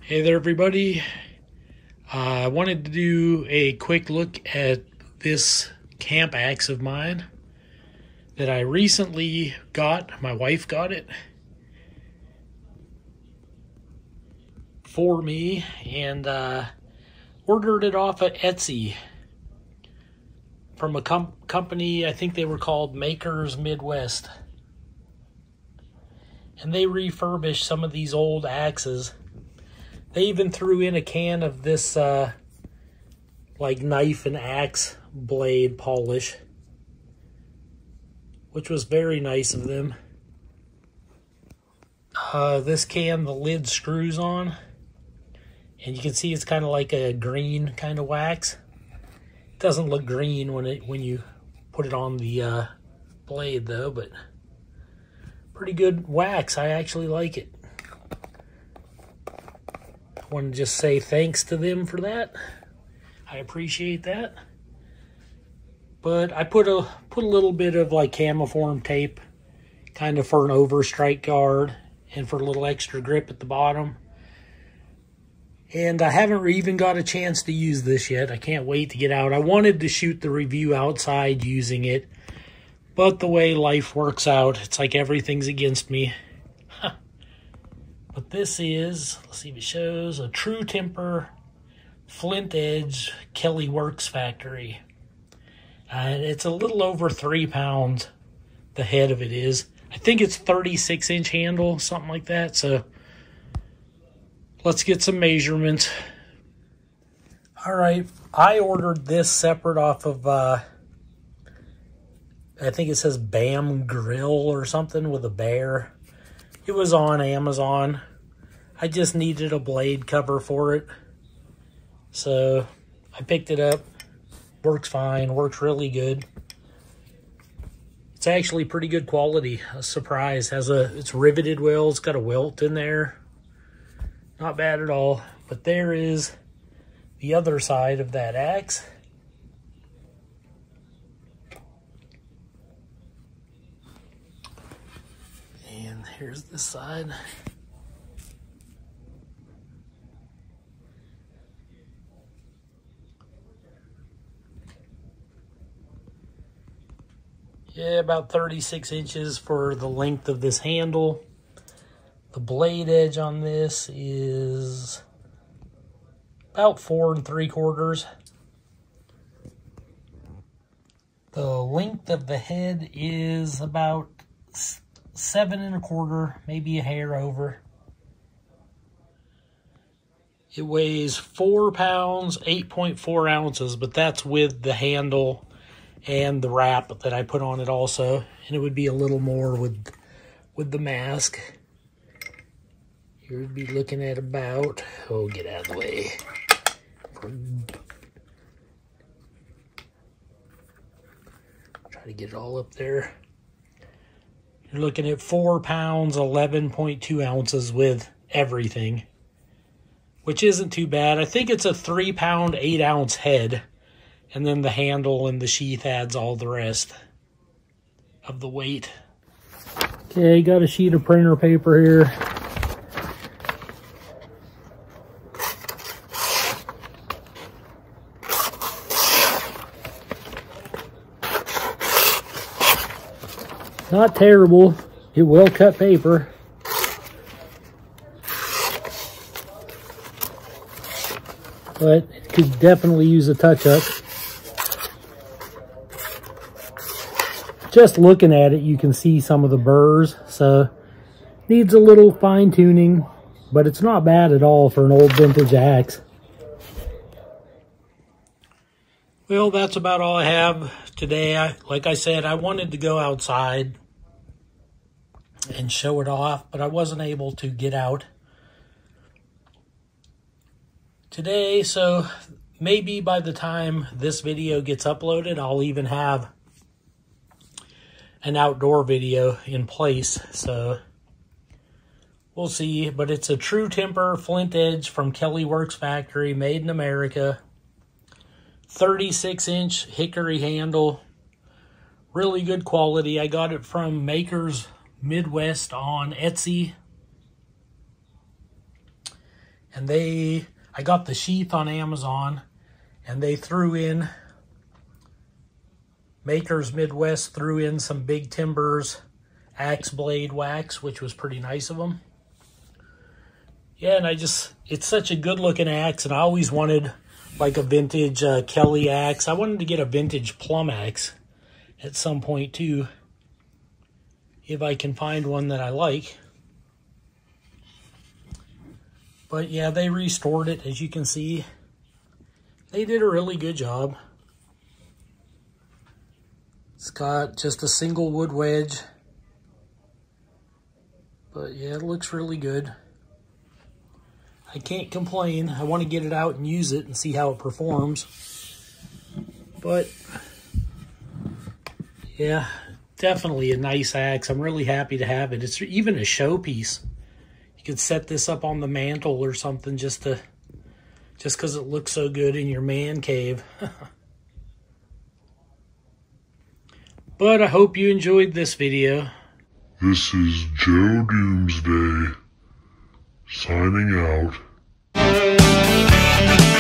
Hey there, everybody. I wanted to do a quick look at this camp axe of mine that I recently got. My wife got it for me and ordered it off of Etsy from a company. I think they were called Makers Midwest. And they refurbished some of these old axes. They even threw in a can of this like knife and axe blade polish, which was very nice of them. This can, the lid screws on, and you can see it's kind of like a green kind of wax. It doesn't look green when you put it on the blade though, but pretty good wax. I actually like it. I want to just say thanks to them for that. I appreciate that. But I put a little bit of like camiform tape, kind of for an overstrike guard and for a little extra grip at the bottom. And I haven't even got a chance to use this yet. I can't wait to get out. I wanted to shoot the review outside using it, but the way life works out, it's like everything's against me. But this is, let's see if it shows, a True Temper Flint Edge Kelly Works Factory. And it's a little over 3 pounds, the head of it is. I think it's 36-inch handle, something like that. So let's get some measurements. All right, I ordered this separate off of, I think it says Bam Grill or something with a bear. It was on Amazon. I just needed a blade cover for it. So I picked it up. Works fine, works really good. It's actually pretty good quality. A surprise. It's riveted well, it's got a welt in there. Not bad at all. But there is the other side of that axe. And here's this side. Yeah, about 36 inches for the length of this handle. The blade edge on this is about 4 3/4. The length of the head is about 7 1/4, maybe a hair over. It weighs 4 pounds, 8.4 ounces, but that's with the handle and the wrap that I put on it also. And it would be a little more with the mask. You would be looking at about, oh, get out of the way. Try to get it all up there. You're looking at 4 pounds, 11.2 ounces with everything, which isn't too bad. I think it's a 3 pound, 8 ounce head, and then the handle and the sheath adds all the rest of the weight. Okay, got a sheet of printer paper here. Not terrible. It will cut paper. But it could definitely use a touch-up. Just looking at it, you can see some of the burrs, so needs a little fine-tuning, but it's not bad at all for an old vintage axe. Well, that's about all I have today. Like I said, I wanted to go outside and show it off, but I wasn't able to get out today, so maybe by the time this video gets uploaded, I'll even have an outdoor video in place, so we'll see. But it's a True Temper Flint Edge from Kelly Works Factory, made in America. 36-inch hickory handle. Really good quality. I got it from Makers Midwest on Etsy. And I got the sheath on Amazon, and they threw in, Makers Midwest threw in some Big Timbers axe blade wax, which was pretty nice of them. Yeah, and it's such a good looking axe, and I always wanted like a vintage Kelly axe. I wanted to get a vintage plum axe at some point too, if I can find one that I like. But yeah, they restored it, as you can see. They did a really good job. It's got just a single wood wedge. But yeah, it looks really good. I can't complain. I want to get it out and use it and see how it performs. But yeah, definitely a nice axe. I'm really happy to have it. It's even a showpiece. You could set this up on the mantle or something just because it looks so good in your man cave. But I hope you enjoyed this video. This is Joe Doomsday signing out.